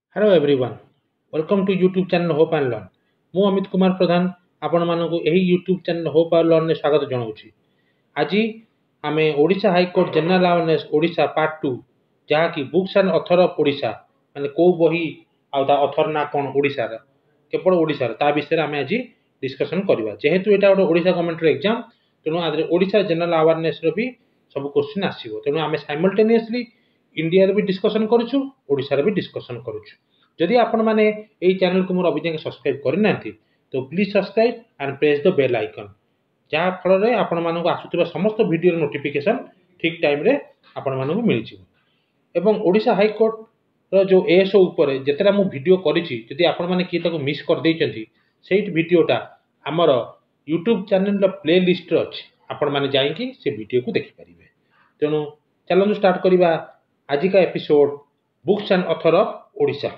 Hello everyone, welcome to YouTube channel hope and learn. मु अमित कुमार प्रधान आपण मानक यही YouTube channel hope and learn स्वागत जनाऊँगी। आज आम Odisha high court general awareness Odisha part 2 जहाँकि books and author of Odisha माने को बही आउ ऑथर ना कौन ओडिशा केवल ओडिशा ता विषय आम आज डिस्कसन करवा। जेहेतु यहाँ गोटे ओडिशा गवर्नमेंट एग्जाम तेणु आदि ओडिशा जनरल अवेयरनेस भी सब क्वेश्चन आसो, तेणु आम साइमल्टेनियसली इंडिया भी डिस्कसन करूँ ओडिशा भी डिस्कसन करूँ। जदि आपण मैंने यही चैनल को मोर अभी जाए सब्सक्राइब करना तो please subscribe and press the bell icon, जहाँ फल आपण मानक आसुवा समस्त वीडियो नोटिफिकेशन ठीक टाइम रे आपण मानक मिल जाए। ओडिशा हाईकोर्ट जो एएसओ उपर जितेटा मु वीडियो करी आपण मैंने किए मिस कर देइचंती से वीडियोटा आमर यूट्यूब चैनल प्ले लिस्ट अच्छी, आपण मैंने जाइए से वीडियो को देखिपारे। तेणु चलू स्टार्ट करवा आज का episode books and author of Odisha.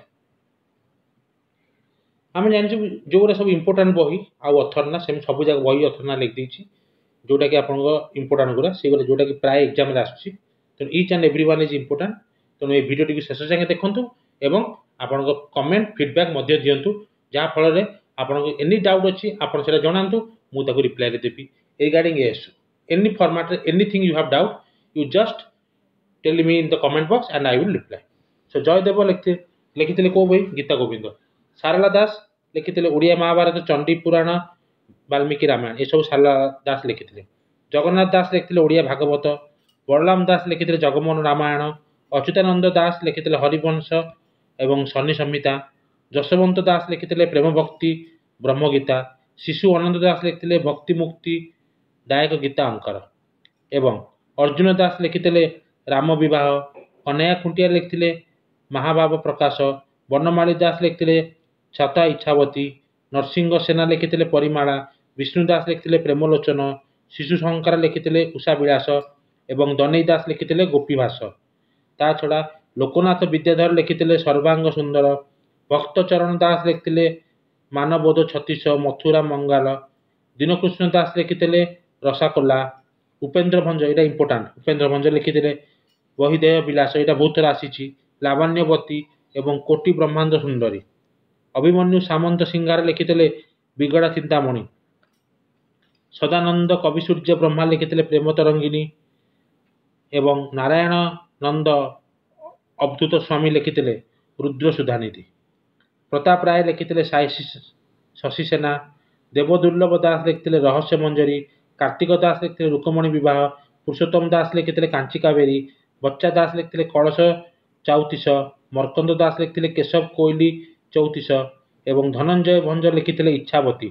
आम जान जो सब इंपोर्टाट बही आउ ऑथर ना से सब जगह बही ऑथर ना लिख देती जोटा कि आप इंपोर्टाट गुरा से जोटा कि प्राय एग्जाम आसूँ। तेणु each and every one is important. तेणु ये वीडियो टी शेष जाए देखूँ एवं आपण कमेंट फीडबैक दिंतु, जहाँ फल आपको एनी डाउट अच्छी आप जनातु मुझे रिप्लाई देवी regarding ASO any format anything you have doubt you just tell me in the comment box and I will reply. So Jayadev लिखी को बही गीता गोविंद, सारला दास लिखी ओडिया महाभारत चंडी पुराण वाल्मीकि रामायण ये सब सारला दास लिखी। जगन्नाथ दास लिखी ओडिया भागवत, बलराम दास लिखी जगमोहन रामायण, अच्युतानंद दास लिखी हरिवंश एवं शनि संहिता, जशवंत दास लिखी प्रेम भक्ति ब्रह्मगीता, शिशु अनंत दास लिखी भक्ति मुक्ति दायक गीता अंकर एवं अर्जुन दास लिखी राम विवाह, कन्हैया खुंटिया लिखी महाभाव प्रकाश, बनमाली दास लिखी छता इच्छावती, नरसिंह सेना लिखी परिमाला, विष्णुदास लिखी प्रेमलोचन, शिशु शंकर लिखी उषा विलास एवं दनई दास लिखी गोपीभाष। ता छड़ा लोकनाथ विद्याधर लिखी सर्वांग सुंदर, भक्तचरण दास लिखी मानबोध 36, मथुरा मंगाल, दीनकृष्ण दास लिखी रसाकोला, उपेन्द्र भंज यहाँ इंपोर्टाट उपेन्द्र भंज लिखी वहीदेह विलास यहाँ बहुत थर आसी, लावण्यवती एवं कोटि ब्रह्मांड सुंदरी, अभिमन्यु सामंत सिंगार लिखी बिगड़ा चिंतामणि, सदानंद कविसूर्य ब्रह्मा लिखी प्रेम तरंगिनी एवं नारायण नंद अवधूत स्वामी लिखी रुद्र सुधानिधि, प्रताप राय लिखी शशि सेना, देवदुर्लभ दास लिखी रहस्य मंजरी, कार्तिक दास लिखी रुकमणि विवाह, पुरुषोत्तम दास लिखी कांची कावेरी, बच्चा दास लिखी कलश 34, मर्कंद दास लिखी केशव कोइली 34 एवं धनंजय भंज लिखी इच्छावती।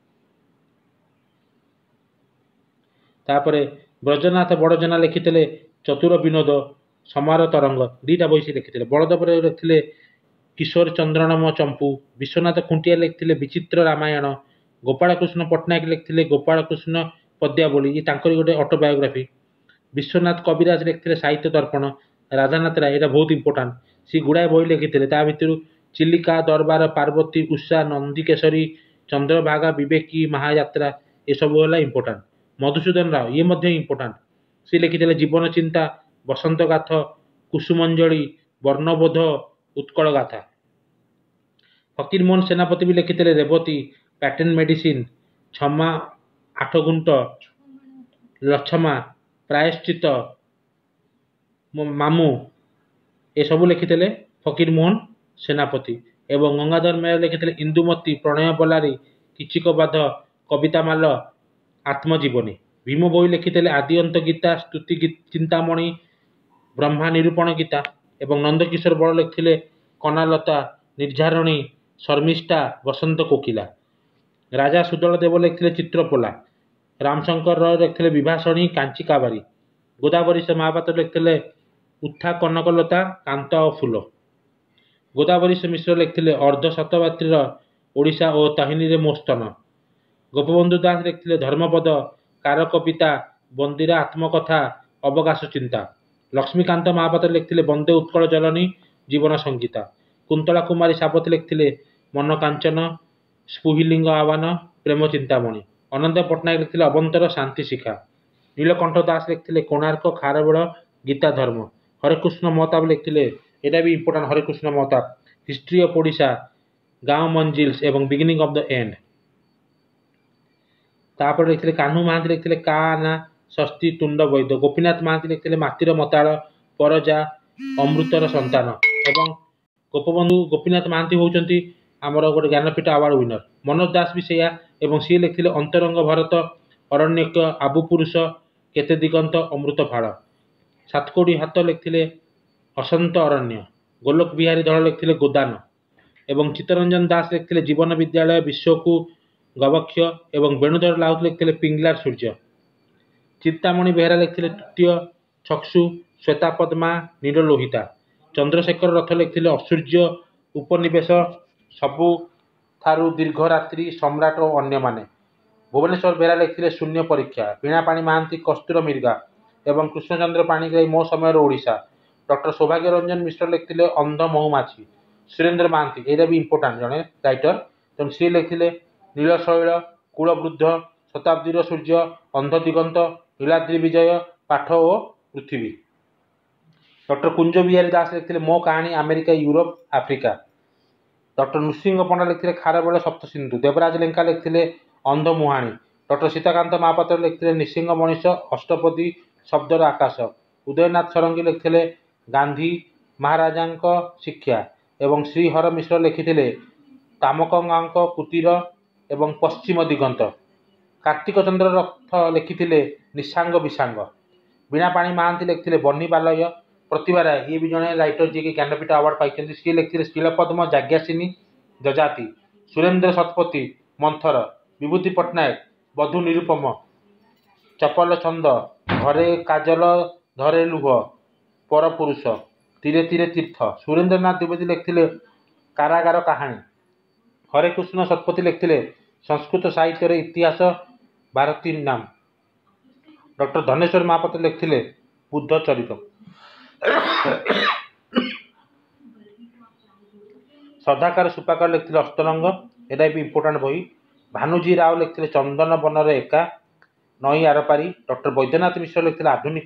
तापरे ब्रजनाथ बड़जना लिखी चतुर विनोद समार तरंग दीटा बही लिखी, बलदेव लिखी किशोर चंद्रनम चंपू, विश्वनाथ खुंटिया लिखी विचित्र रामायण, गोपाल कृष्ण पट्टनायक लिखी गोपाल कृष्ण पद्यावली ये गोटे ऑटोबायोग्राफी, विश्वनाथ कविराज लिखी साहित्य दर्पण, राधानाथ राय यहाँ बहुत इंपोर्टाट सी गुड़ाए बही लिखी भितर चिलिका दरबार पार्वती उषा नंदीकेशरी चंद्रभागा विवेकी महायात्रा ये सब है इंपोर्टाट। मधुसूदन राव ये इंपोर्टाट सी लिखी जीवन चिंता बसंत गाथ कुसुमंजलि वर्णबोध उत्कल गाथा। फकीर मोहन सेनापति भी लिखी रेवती पैटर्न मेडिसिन क्षमा 8 गुंट लक्षमा प्रायश्चित मामू ये सब लिखी फकीर मोहन सेनापति एवं गंगाधर मेहर लिखी इंदुमती प्रणय बलारी किचिकबाध कविता माल आत्मजीवनी, भीम बोई लिखी आदि अंत गीता स्तुति चिंतामणि ब्रह्मा निरूपण गीता एवं नंदकिशोर बड़ लिखी कनालता निर्झारणी शर्मिष्ठा बसंत कोकिला, राजा सुदल देव लिखी चित्रपोला, रामशंकर राय लिखी विभाषणी कांची काबारी, गोदावरी से महापात्र लिखी उत्था कनकलता कांत और फूल, गोदावरी से मिश्र लिखी अर्ध शतवात्रीर ओडिशा और ताहिनी मोस्तन, गोपबंधु दास लिखी धर्मपद कारक पिता बंदीरा आत्मकथा अवकाश चिंता, लक्ष्मीकांत महापात्र लिखी बंदे उत्कल जलनी जीवन संगीता, कुंतला कुमारी सावत लिखी मन कांचन स्पुहिलिंग आह्वान प्रेम चिंतामणि, अनंत पट्टनायक लिखी अवंतर शांति शिखा, नीलकंठ दास लिखी कोणार्क खारबेड़ गीता धर्म, हरेकृष्ण महताब लिखी यहाँ भी important Harekrushna Mahtab history of Odisha, Gaon Majlis एवं बिगिनिंग ऑफ द एंड। तापर लिखिले कान्हू महांती लिखिले का ना षष्ठी तुंड वैद्य। गोपीनाथ महांती लिखिले मातीर मताଳ परजा अमृतर संतान। एवं गोपबंधु गोपीनाथ महांती होउचंती आमर गोटे ज्ञानपीठ अवार्ड विनर। मनोज दास भी सेया एवं सी लिखिले अंतरंग भारत अरण्यक आबु पुरुष केते दिगंत अमृत फाड़। सातकोड़ी हाथ लिखिले असंत अरण्य। गोलोक बिहारी धड़ लिखिले गोदान एवं चित्तरंजन दास लिखिले जीवन विद्यालय विश्वकू गवक्ष एवं वेणुधर लाउत लिखिले पिंगलार सूर्य। चिंतामणि बेहरा लिखिले तृतीय चक्षु श्वेता पद्मा नीललोहिता। चंद्रशेखर रथ लिखिले असूर्य उपनिवेश सबु थारु दीर्घ रात्रि सम्राट और अन्य माने। भुवनेश्वर बेहरा लिखिले शून्य परीक्षा। वीणापाणी महांती कस्तूर मिर्गा एवं कृष्णचंद्र पाणिग्राही मो समय ओडिशा। डॉक्टर सौभाग्य रंजन मिश्र लिखिले अंध महुमाछी। सुरेंद्र महांती एटा भी इंपोर्टाट जड़े राइटर तेणु सी लिखिले नीलशैल कूलवृद्ध शताब्दीर सूर्य अंध दिगंत नीलाद्रि विजय पाठ ओ पृथ्वी। डॉक्टर कुंज बिहारी दास लिखिले मो कहानी America Europe Africa. Doctor Nrusingha Panda लिखिले खारबेल सप्तसिंधु। देवराज लेंका लिखिले अंध मुहाणी। डॉक्टर सीताकांत महापात्र लिखिले निसिंह मनीष अष्टपदी शब्दर आकाश। उदयनाथ सरंगी लिखिले गांधी महाराजांक शिक्षा एवं श्रीहर मिश्र लिखिले तामकंगांक कुटीर एवं पश्चिम दिगंत। कार्तिक चंद्र रथ लिखिले निशांग विशांग। वीणापाणी महांती लिखिले बनी बालय। प्रतिभा राय ये भी जड़े राइटर जी के ज्ञानपीठ अवार्ड पाई सी लिखिले शीलपद्म जाज्ञासिनी जजाति। सुरेंद्र शतपथी मंथर। विभूति पट्टनायक बधु निरुपम। चपल छंद घरे काजल धरे लुह पर पुरुष तीरे तीरे तीर्थ। सुरेंद्रनाथ द्विवेदी लिखिले कारागार कहानी। हरे कृष्ण शतपथी लिखिले संस्कृत साहित्य इतिहास भारती नाम। डॉक्टर धनेश्वर महापात्र लिखिले बुद्ध चरित। सदाकार सुपाकर लिखिले अष्टरंग एटा भी इंपोर्टाट बही। भानुजी राव लिखिले चंदन बनर एका नई आरपारी। डॉक्टर वैद्यनाथ मिश्र लिखिले आधुनिक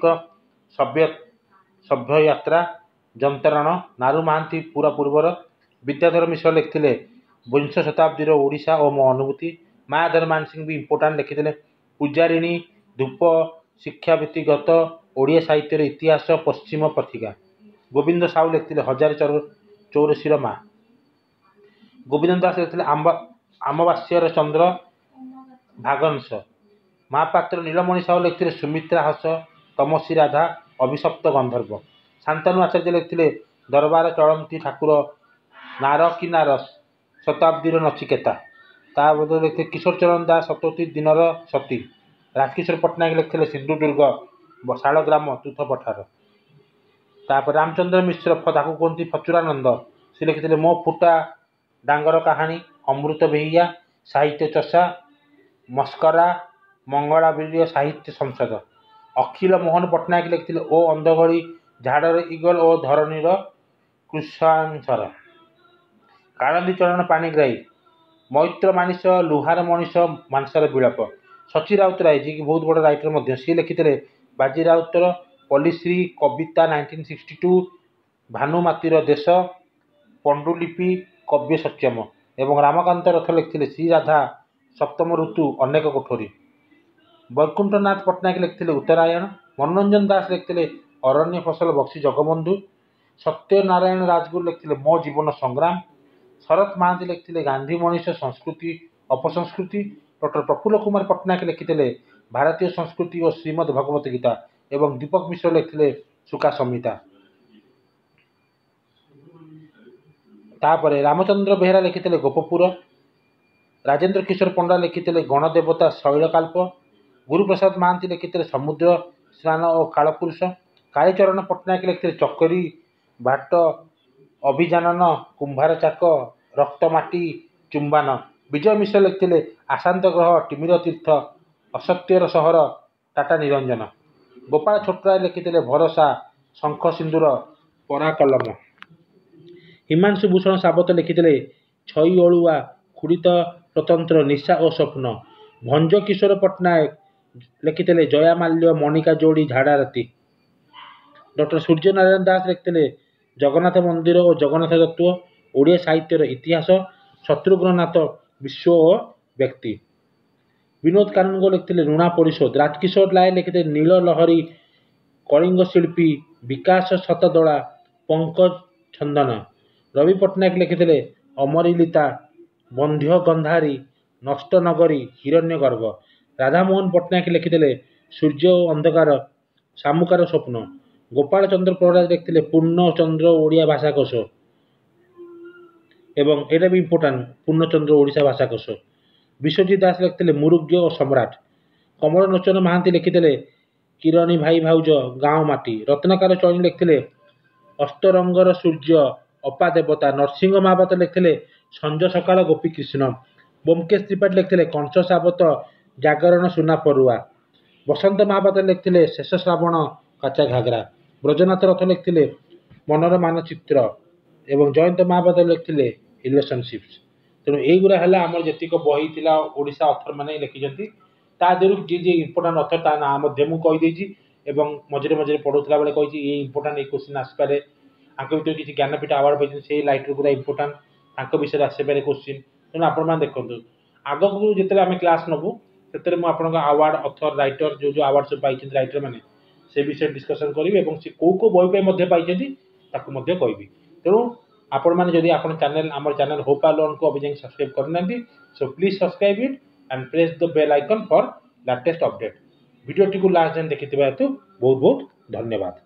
सभ्य यात्रा जंतरण। नारू महांती पूरा पूर्वर। विद्याधर मिश्र लिखिले विंश शताब्दीर ओडिशा और मो अनुभूति। मायाधर मानसिंह भी इंपोर्टाट लिखिले पूजारिणी धूप शिक्षा भित्तिगत ओडिया साहित्य इतिहास पश्चिम पथिका। गोविंद साहू लिखिले हजार चौरसीर माँ। गोविंद दास लिखिले आमवास्यर चंद्र भागंश। महापात्र नीलमणि साहू लिखिले सुमित्रा हस तमसी राधा अभिशप्त गंधर्व। शांतनु आचार्य लिखिले दरबार चलती ठाकुर नार कि नारस शताब्दीर नचिकेता। ता बदल लिखिले किशोर चरण दास सतोती दिनर सती। राजकिशोर पट्टनायक लिखिले सिंधुदुर्ग शालग्राम तुथ पठार। तापर रामचंद्र मिश्र ताकू कहते फचुरानंद से लिखिले मो फुटा डांगर कहानी अमृत बेहिया साहित्य चर्चा मस्करा मंगलावीर साहित्य संसद। अखिल मोहन पट्टनायक लिखिले ओ अंधघड़ी झाड़र इगल और धरणीर कृषांसर। कालंदी चरण पाणिग्राही मैत्र मानिस लुहार मनीष मानसर विलाप। सची राउतराय जी की बहुत बड़ राइटर सी लिखिले बाजी राउतर पल्लीश्री कविता 1962 भानुमातीर देश पंडुलिपि कव्य सत्यम एवं रामकांत रथ लिखिले श्री राधा सप्तम ऋतु अनेक कोठरी। वैकुंठनाथ पट्टनायक लिखिले उत्तरायण। मनोरंजन दास लिखिले अरण्य फसल बक्सी जगबंधु। सत्यनारायण राजगुरु लिखिले मो जीवन संग्राम। शरत महांती लिखिले गांधी मनीष संस्कृति अपसंस्कृति। डॉक्टर प्रफुल्ल कुमार पट्टनायक लिखिले भारतीय संस्कृति और श्रीमद् भगवत गीता एवं दीपक मिश्र लिखिले सुका संहिता। तापरे रामचंद्र बेहरा लिखिले गोपपुर। राजेंद्र किशोर पंडा लिखिले गणदेवता शैलकाल्प। गुरुप्रसाद महांती लिखिले समुद्र स्नान और कालपुरुष। कालीचरण पट्टनायक लिखिले चकरी भाट अभिजानन कुंभार चाक रक्तमाटी चुंबान। विजय मिश्र लिखिले आशांत ग्रह टिमिर तीर्थ असत्यर सहर टाटा निरंजन। गोपाल छोटराय लिखिले भरोसा शंख सिंदूर पराकलम। हिमांशु भूषण सावत लिखिले छई अळुआ खुड़ित स्वतंत्र निशा और स्वप्न। भंज किशोर पट्टनायक लिखिले जयामाल्य मणिका जोड़ी झाड़ा राति। डॉक्टर सूर्यनारायण दास लिखिले जगन्नाथ मंदिर और जगन्नाथ तत्व। ଓଡ଼ିଆ ସାହିତ୍ୟର ଇତିହାସ ଶତ୍ରୁଘ୍ନନାଥ ବିଶ୍ୱ ଓ ବ୍ୟକ୍ତି। ବିନୋଦ କାନୁନଗୋ ଲେଖିଥିଲେ ଋଣା ପରିଶୋଧ। ରାଜକିଶୋର ରାୟ ଲେଖିଥିଲେ ନୀଳ ଲହରୀ, କଳିଙ୍ଗ ଶିଳ୍ପୀ, ବିକାଶ ଶତଦଳା, ପଙ୍କଜ ଛନ୍ଦନ। ରବି ପଟ୍ଟନାୟକ ଲେଖିଥିଲେ ଅମରିଲିତା, ବନ୍ଧ୍ୟ ଗନ୍ଧାରୀ, ନଷ୍ଟ ନଗରୀ, ହିରଣ୍ୟ ଗର୍ଭ। ରାଧାମୋହନ ପଟ୍ଟନାୟକ ଲେଖିଥିଲେ ସୂର୍ଯ୍ୟ ଓ ଅନ୍ଧକାର, ଶାମୁକାର ସ୍ୱପ୍ନ। ଗୋପାଳ ଚନ୍ଦ୍ର ପ୍ରସାଦ ଲେଖିଥିଲେ ପୂର୍ଣ୍ଣଚନ୍ଦ୍ର ଓଡ଼ିଆ ଭାଷାକୋଷ ଏବଂ ଏଇଟା ବି ଇମ୍ପୋର୍ଟାଣ୍ଟ ପୂର୍ଣ୍ଣଚନ୍ଦ୍ର ଓଡ଼ିଶା ଭାଷାକୋଷ। ବିଶ୍ୱଜିତ ଦାସ ଲେଖିଥିଲେ ମୁରୁଗ୍ୟ ଓ ସମ୍ରାଟ। କମଳ ଲୋଚନ ମହାନ୍ତି ଲେଖିଥିଲେ କିରଣୀ ଭାଇ ଭାଉଜ, ଗାଁ ମାଟି। ରତ୍ନକାର ଚଇନି ଲେଖିଥିଲେ ଅଷ୍ଟରଙ୍ଗର ସୂର୍ଯ୍ୟ, ଅପା ଦେବତା। ନରସିଂହ ମହାପାତ୍ର ଲେଖିଥିଲେ ସଞ୍ଜ ସକାଳ ଗୋପୀକୃଷ୍ଣ। ବ୍যোମକେଶ ତ୍ରିପାଠୀ ଲେଖିଥିଲେ କଂସ ସାବତ, ଜାଗରଣ ସୁନା ପରୁଆ। ବସନ୍ତ ମହାପାତ୍ର ଲେଖିଥିଲେ ଶେଷ ଶ୍ରାବଣ, କାଚା ଘାଗରା। ବ୍ରଜନାଥ ରଥ ଲେଖିଥିଲେ ମନର ମାନଚିତ୍ର ଏବଂ ଜୟନ୍ତ ମହାପାତ୍ର ଲେଖିଥିଲେ ରିଲେସନସିପ୍ସ। ତେଣୁ ଏଇଗୁଡ଼ା ହେଲା ଆମର ଯେତିକ ବହି ଥିଲା ଓଡ଼ିଶା ଅଥର ମାନେ ଲେଖିଛନ୍ତି। ତା ଦେହରୁ ଯିଏ ଯିଏ ଇମ୍ପୋର୍ଟାଣ୍ଟ ଅଥର ତା ନାଁ ମଧ୍ୟ ମୁଁ କହିଦେଇଛି ଏବଂ ମଝିରେ ମଝିରେ ପଢ଼ୁଥିଲା ବେଳେ କହିଛି ଏଇ ଇମ୍ପୋର୍ଟାଣ୍ଟ ଏଇ କ୍ୱେଶ୍ଚିନ୍ ଆସିପାରେ। ତାଙ୍କ ଭିତରେ କିଛି ଜ୍ଞାନପୀଠ ଆୱାର୍ଡ଼ ପାଇଛନ୍ତି ସେଇ ଲାଇଟ୍ରୁ ପୁରା ଇମ୍ପୋର୍ଟାଣ୍ଟ, ତାଙ୍କ ବିଷୟରେ ଆସିପାରେ କ୍ୱେଶ୍ଚିନ୍। ତେଣୁ ଆପଣମାନେ ଦେଖନ୍ତୁ ଆଗକୁ ଯେତେବେଳେ ଆମେ କ୍ଲାସ୍ ନେବୁ ସେଥିରେ ମୁଁ ଆପଣଙ୍କ ଆୱାର୍ଡ଼ ଅଥର ରାଇଟର ଯେଉଁ ଆୱାର୍ଡ଼ ସବୁ ପାଇଛନ୍ତି ରାଇଟର ମାନେ ସେ ବିଷୟରେ ଡିସ୍କସନ୍ କରିବି ଏବଂ ସେ କେଉଁ ବହି ପାଇଁ ମଧ୍ୟ ପାଇଛନ୍ତି ତାକୁ ମଧ୍ୟ କହିବି। ତେଣୁ ଆପଣମାନେ ଯଦି ଆପଣ ଆମର ଚ୍ୟାନେଲ୍ ହୋପ୍ ଆଲୋନ୍କୁ ଅବି ଯାଏଁ ସବସ୍କ୍ରାଇବ୍ କରିନାହାନ୍ତି so please subscribe it and press the bell icon for latest update. ଭିଡ଼ିଓଟିକୁ ଲାଷ୍ଟ ଯାଏଁ ଦେଖିଥିବା ହେତୁ ବହୁତ ବହୁତ ଧନ୍ୟବାଦ।